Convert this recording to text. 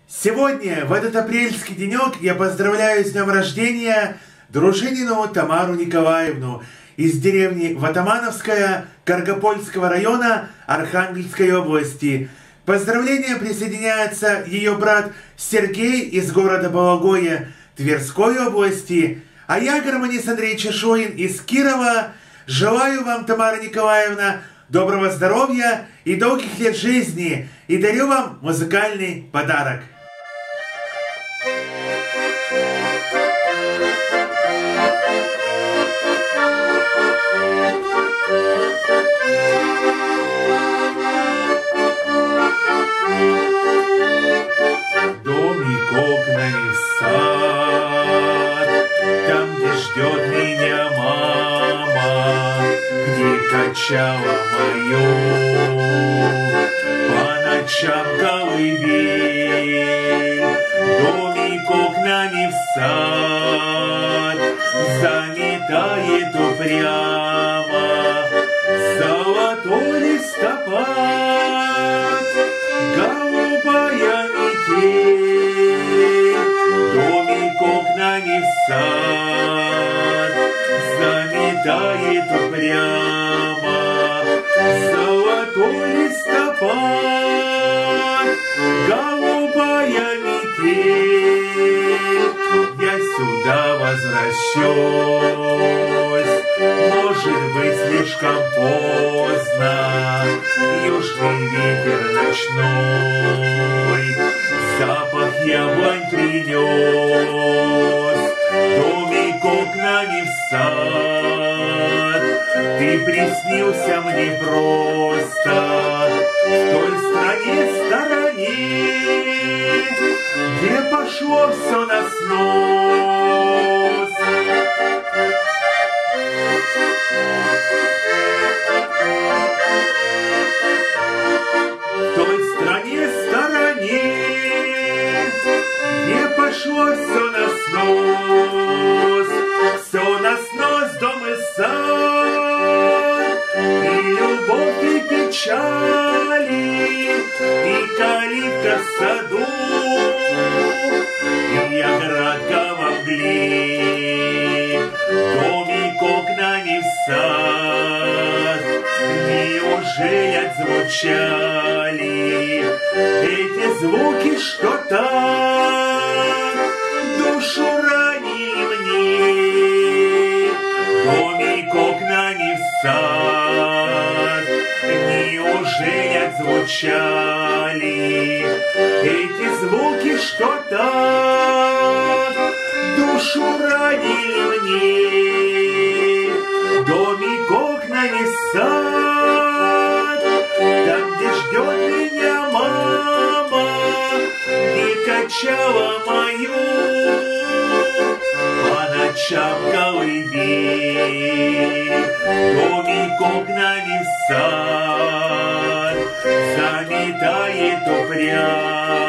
Сегодня, в этот апрельский денек, я поздравляю с днем рождения Дружинину Тамару Николаевну из деревни Ватамановская Каргопольского района Архангельской области. Поздравления присоединяется ее брат Сергей из города Балагое Тверской области, а я, гармонист Андрей Чешуин из Кирова, желаю вам, Тамара Николаевна, доброго здоровья и долгих лет жизни, и дарю вам музыкальный подарок. Домик окнами в сад, там, где ждет меня мама, где качала мою по ночам колыбель. Домик окнами в сад заметает упрямо золотой листопад, голубая метель. Домик окнами в сад заметает упрямо золотой листопад, голубая метель. Я сюда возвращусь, может быть, слишком поздно. Южный ветер ночной запах яблонь принес. Домик окнами в сад, ты приснился мне просто в той стороне, где пошло все на снос. В той стороне, где пошло все на снос. Все на снос, дом и сад, и любовь, и печали, и калитка в саду, и оградка во мгле. Домик окнами в сад, неужели отзвучали эти звуки, что так душу ранили мне? Домик окнами в сад, неужели отзвучали эти звуки, что так душу ранили мне? Домик окнами в сад, там, где ждет меня мама, и качала мою по ночам колыбель. Домик окнами в сад заметает упрямо